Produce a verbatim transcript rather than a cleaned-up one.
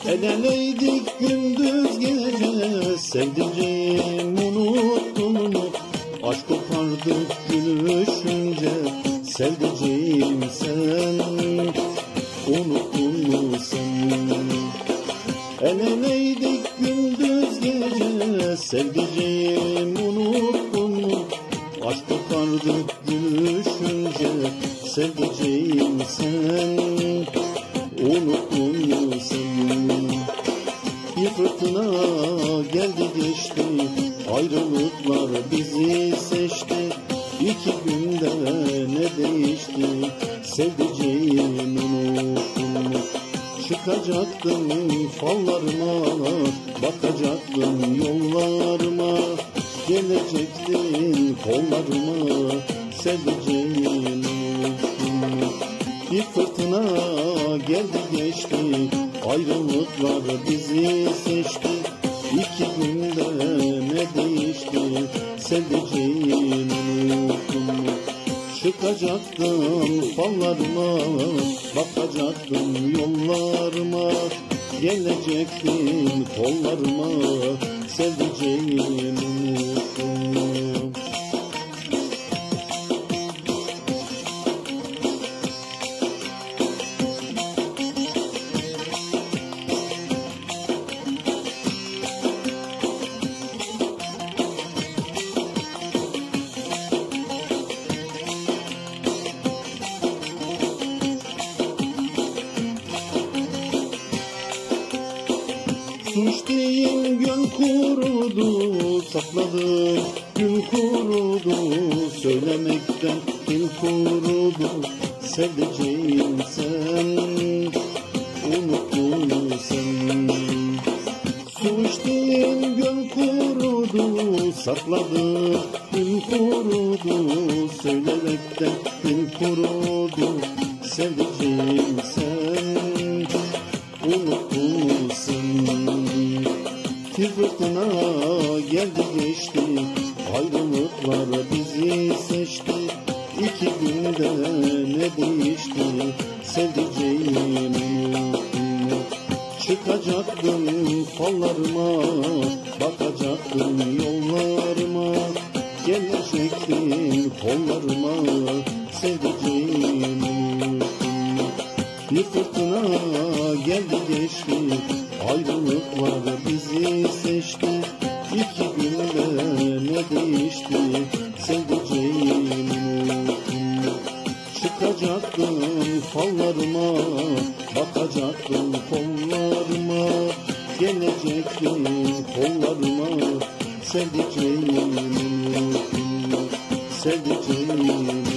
El eleydik gündüz gece, sevdiceğim unuttun mu? Aşk kopardık gülüşünce, sevdiceğim sen unuttun mu sen? El eleydik gündüz gece, sevdiceğim unuttun mu? Aşk kopardık gülüşünce, sevdiceğim sen unuttun mu sen? Bir fırtına geldi geçti, ayrılıklar bizi seçti. İki günde ne değişti, sevdiceğim unuttun mu? Çıkacaktım fallarıma, bakacaktım yollarıma, gelecektin kollarıma, sevdiceğim unuttun mu? Bir fırtına geldi geçti, ayrılıklar bizi seçti. İki günde ne değişti, sevdiceğim unuttun mu? Çıkacaktım fallarıma, bakacaktım yollarıma, gelecektin kollarıma, sevdiceğim unuttun mu? Suç değil göl kurudu, sakladım gün kurudu, söylemekten dil kurudu, sevdiceğim sen unuttun mu sen? Suç değil göl kurudu, sakladım gün kurudu, söylemekten dil kurudu, sevdiceğim sen unuttun mu sen? Bir fırtına geldi geçti, ayrılıklar bizi seçti. İki günde ne değişti, sevdiceğim unuttun mu? Çıkacaktım fallarıma, bakacaktım yollarıma, gelecektin kollarıma, sevdiceğim unuttun mu? Bir fırtına geldi geçti, ayrılıklar bizi seçti. İki günde ne değişti, sevdiceğim unuttun mu? Çıkacaktım fallarıma, bakacaktım kollarıma, gelecektin kollarıma, sevdiceğim unuttun mu? Sevdiceğim